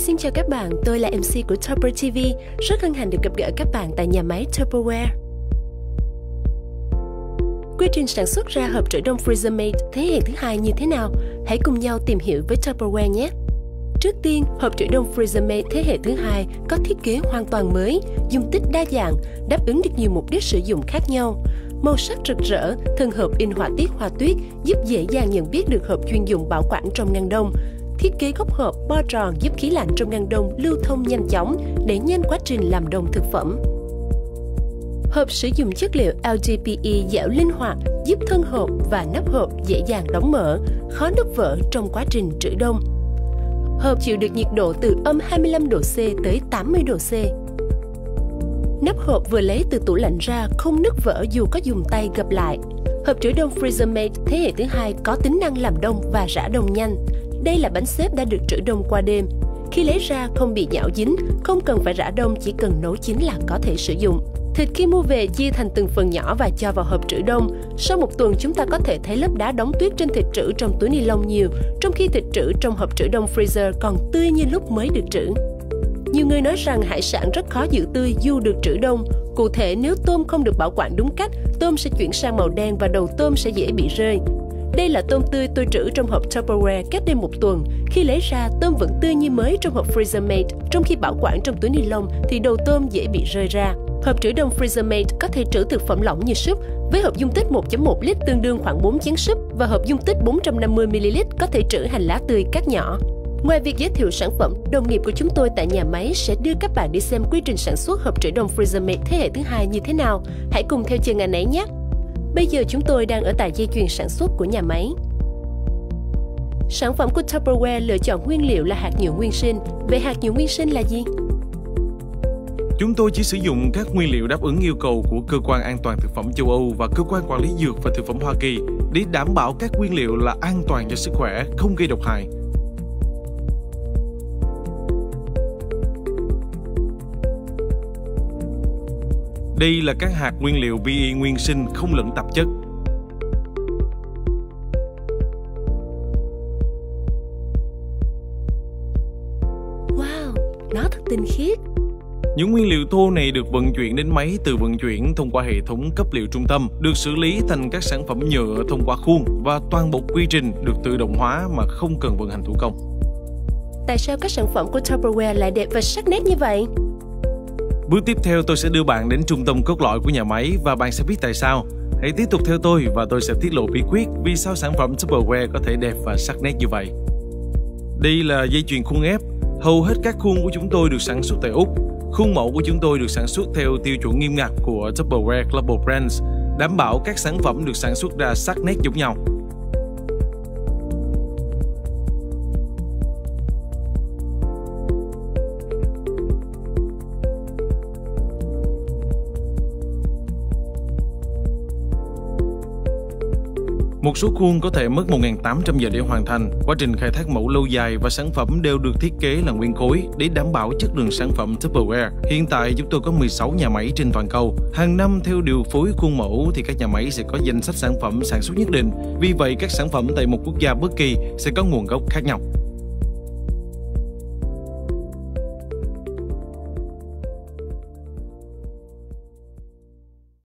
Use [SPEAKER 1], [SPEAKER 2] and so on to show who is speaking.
[SPEAKER 1] Xin chào các bạn, tôi là MC của Tupper TV. Rất hân hạnh được gặp gỡ các bạn tại nhà máy Tupperware. Quy trình sản xuất ra hộp trữ đông Freezer-Made thế hệ thứ hai như thế nào? Hãy cùng nhau tìm hiểu với Tupperware nhé! Trước tiên, hộp trữ đông Freezer-Made thế hệ thứ hai có thiết kế hoàn toàn mới, dung tích đa dạng, đáp ứng được nhiều mục đích sử dụng khác nhau. Màu sắc rực rỡ, thân hộp in họa tiết hoa tuyết giúp dễ dàng nhận biết được hộp chuyên dụng bảo quản trong ngăn đông. Thiết kế góc hộp bo tròn giúp khí lạnh trong ngăn đông lưu thông nhanh chóng, đẩy nhanh quá trình làm đông thực phẩm. Hộp sử dụng chất liệu LDPE dẻo linh hoạt, giúp thân hộp và nắp hộp dễ dàng đóng mở, khó nứt vỡ trong quá trình trữ đông. Hộp chịu được nhiệt độ từ âm 25 độ C tới 80 độ C. Nắp hộp vừa lấy từ tủ lạnh ra không nứt vỡ dù có dùng tay gập lại. Hộp trữ đông Freezer-Made thế hệ thứ hai có tính năng làm đông và rã đông nhanh. Đây là bánh xếp đã được trữ đông qua đêm. Khi lấy ra không bị nhão dính, không cần phải rã đông, chỉ cần nấu chín là có thể sử dụng. Thịt khi mua về chia thành từng phần nhỏ và cho vào hộp trữ đông. Sau một tuần chúng ta có thể thấy lớp đá đóng tuyết trên thịt trữ trong túi ni lông nhiều, trong khi thịt trữ trong hộp trữ đông freezer còn tươi như lúc mới được trữ. Nhiều người nói rằng hải sản rất khó giữ tươi dù được trữ đông. Cụ thể, nếu tôm không được bảo quản đúng cách, tôm sẽ chuyển sang màu đen và đầu tôm sẽ dễ bị rơi. Đây là tôm tươi tôi trữ trong hộp Tupperware cách đây một tuần. Khi lấy ra, tôm vẫn tươi như mới trong hộp Freezer-Made, trong khi bảo quản trong túi ni lông thì đầu tôm dễ bị rơi ra. Hộp trữ đông Freezer-Made có thể trữ thực phẩm lỏng như súp, với hộp dung tích 1.1 lít tương đương khoảng 4 chén súp và hộp dung tích 450ml có thể trữ hành lá tươi cắt nhỏ. Ngoài việc giới thiệu sản phẩm, đồng nghiệp của chúng tôi tại nhà máy sẽ đưa các bạn đi xem quy trình sản xuất hộp trữ đông Freezer-Made thế hệ thứ hai như thế nào. Hãy cùng theo chân anh ấy nhé! Bây giờ chúng tôi đang ở tại dây chuyền sản xuất của nhà máy. Sản phẩm của Tupperware lựa chọn nguyên liệu là hạt nhựa nguyên sinh. Vậy hạt nhựa nguyên sinh là gì?
[SPEAKER 2] Chúng tôi chỉ sử dụng các nguyên liệu đáp ứng yêu cầu của Cơ quan An toàn Thực phẩm châu Âu và Cơ quan Quản lý Dược và Thực phẩm Hoa Kỳ để đảm bảo các nguyên liệu là an toàn cho sức khỏe, không gây độc hại. Đây là các hạt nguyên liệu PE nguyên sinh không lẫn tạp chất.
[SPEAKER 1] Wow, nó thật tinh khiết.
[SPEAKER 2] Những nguyên liệu thô này được vận chuyển đến máy từ vận chuyển thông qua hệ thống cấp liệu trung tâm, được xử lý thành các sản phẩm nhựa thông qua khuôn và toàn bộ quy trình được tự động hóa mà không cần vận hành thủ công.
[SPEAKER 1] Tại sao các sản phẩm của Tupperware lại đẹp và sắc nét như vậy?
[SPEAKER 2] Bước tiếp theo tôi sẽ đưa bạn đến trung tâm cốt lõi của nhà máy và bạn sẽ biết tại sao. Hãy tiếp tục theo tôi và tôi sẽ tiết lộ bí quyết vì sao sản phẩm Tupperware có thể đẹp và sắc nét như vậy. Đây là dây chuyền khuôn ép. Hầu hết các khuôn của chúng tôi được sản xuất tại Úc. Khuôn mẫu của chúng tôi được sản xuất theo tiêu chuẩn nghiêm ngặt của Tupperware Global Brands, đảm bảo các sản phẩm được sản xuất ra sắc nét giống nhau. Một số khuôn có thể mất 1.800 giờ để hoàn thành. Quá trình khai thác mẫu lâu dài và sản phẩm đều được thiết kế là nguyên khối để đảm bảo chất lượng sản phẩm Tupperware. Hiện tại chúng tôi có 16 nhà máy trên toàn cầu. Hàng năm theo điều phối khuôn mẫu thì các nhà máy sẽ có danh sách sản phẩm sản xuất nhất định. Vì vậy các sản phẩm tại một quốc gia bất kỳ sẽ có nguồn gốc khác nhau.